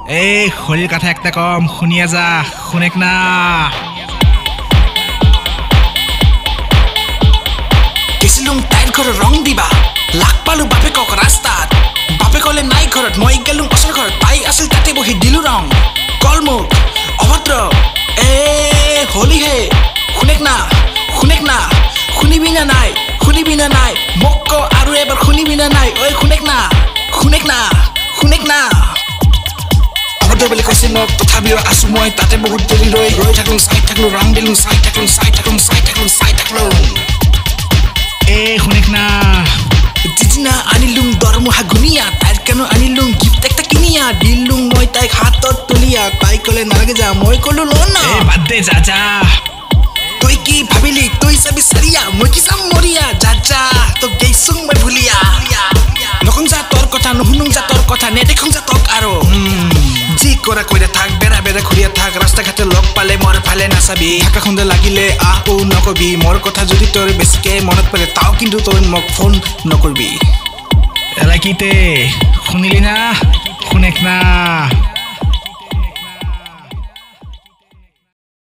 এই হলিৰ কথা একটা কম শুনিয়া যা শুনেক না গেছিলুং তাইৰ ঘৰত ৰং দিবা লাগ পালো বাপেকক ৰাস্তাত বাপেকলে নাই ঘৰত মই গেলুং ওচৰ ঘৰত তাই আছিল তাতে বহি দিলো ৰং কল মোক অভদ্ৰ হলি হে শুনেক না শুনিবি না নাই মোক ক আৰু এবাৰ শুনিবি না নাই ঐ শুনেক না অভদ্ৰ বুলি কৈছে মোক তথাপিও আছো মই তাতে বহুত দেৰি ৰৈ থাকোঁ চাই থাকলো ৰং দিলোঁ চাই থাকলো শুনেক না যিদিনা আনিলুং দৰমহা গুনিয়া তাইৰ কাৰণে আনিলুং গিফ্ট একটা কিনিয়া দিলুং মই তাইক হাতত তুলিয়া তাই ক'লে নালাগে যা মই ক'লো ল না বাদ দে যা তই কি ভাবিলি তই চাবি চাৰিয়া মই কি যাম মৰিয়া যা তই গেইচুং মই ভুলিয়া নকং যা তোৰ কথা নুশুনুং যা তোৰ কথা নেদেখুং যা তোক আৰু যি কৰা কইৰা থাক বেৰা ঘূৰিয়া থাক ৰাস্তা ঘাটে লগ পালে মোৰ ফালে নাচাবি ঢাকা খুন্দা লাগিলে নকবি মোৰ কথা যদি তোৰ বেছিকে মনত পৰে তাও কিন্তু তই মোক ফোন নকৰবি এলাকিতে শুনিলি না শুনেক না